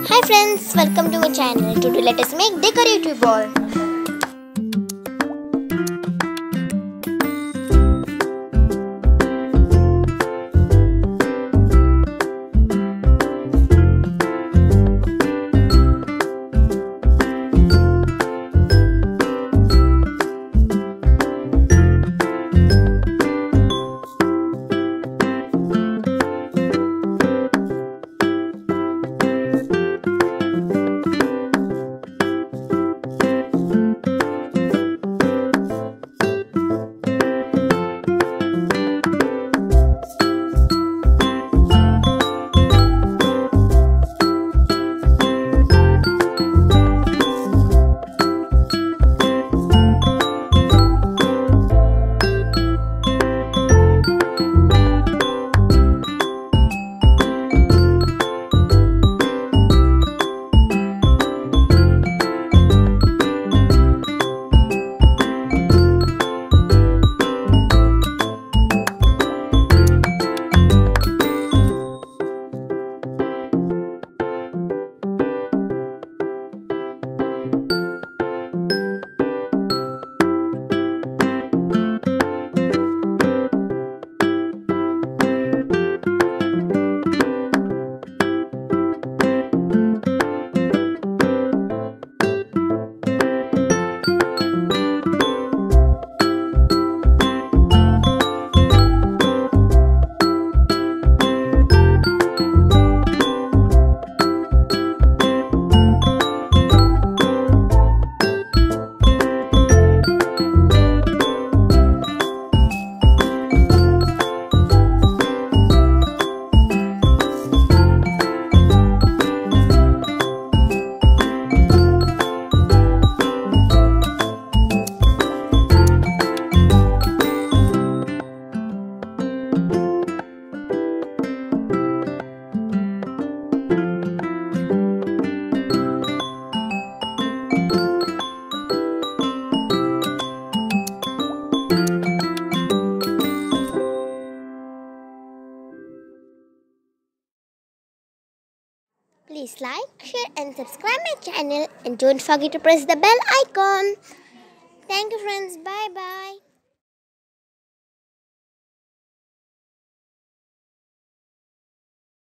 Hi friends, welcome to my channel. Today let us make decorative ball. Please like, share and subscribe my channel and don't forget to press the bell icon. Thank you friends. Bye bye.